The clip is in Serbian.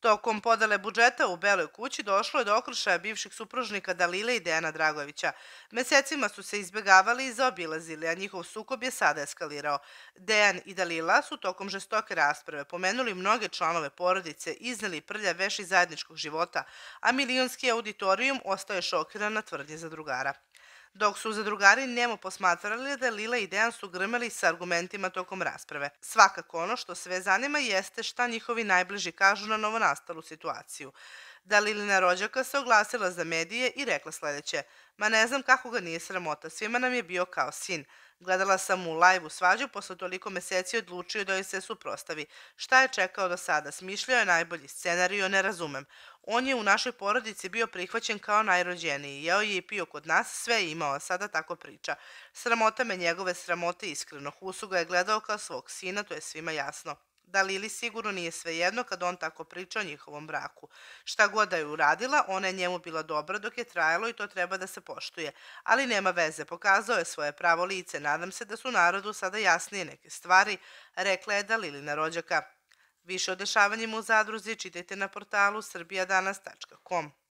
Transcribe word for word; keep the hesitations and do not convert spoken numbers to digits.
Tokom podele budžeta u Beloj kući došlo je do okršaja bivših supružnika Dalile i Dejana Dragojevića. Mesecima su se izbegavali i zaobilazili, a njihov sukob je sada eskalirao. Dejan i Dalila su tokom žestoke rasprave pomenuli mnoge članove porodice, izneli prljav veš iz zajedničkog života, a milionski auditorijum ostaje šokiran na tvrdnje zadrugara. Dok su zadrugari njemu posmatrali da Lila i Dejan su grmeli sa argumentima tokom rasprave. Svakako ono što sve zanima jeste šta njihovi najbliži kažu na novonastalu situaciju. Dalilina rođaka se oglasila za medije i rekla sledeće: "Ma ne znam kako ga nije sramota, svima nam je bio kao sin. Gledala sam u lajvu svađu, posle toliko meseci odlučio da joj se suprostavi. Šta je čekao do sada? Smišljao je najbolji scenarijo, ne razumem. On je u našoj porodici bio prihvaćen kao najrođeniji, jeo je i pio kod nas, sve je imao, a sada tako priča. Sramota me njegove sramote iskreno. Husu ga je gledao kao svog sina, to je svima jasno. Da Lili sigurno nije svejedno kad on tako priča o njihovom braku. Šta god da je uradila, ona je njemu bila dobra dok je trajalo i to treba da se poštuje. Ali nema veze, pokazao je svoje pravo lice. Nadam se da su narodu sada jasnije neke stvari, rekla je Dalilina rođaka. Više o dešavanjima u zadruzi čitajte na portalu srbija danas tačka com.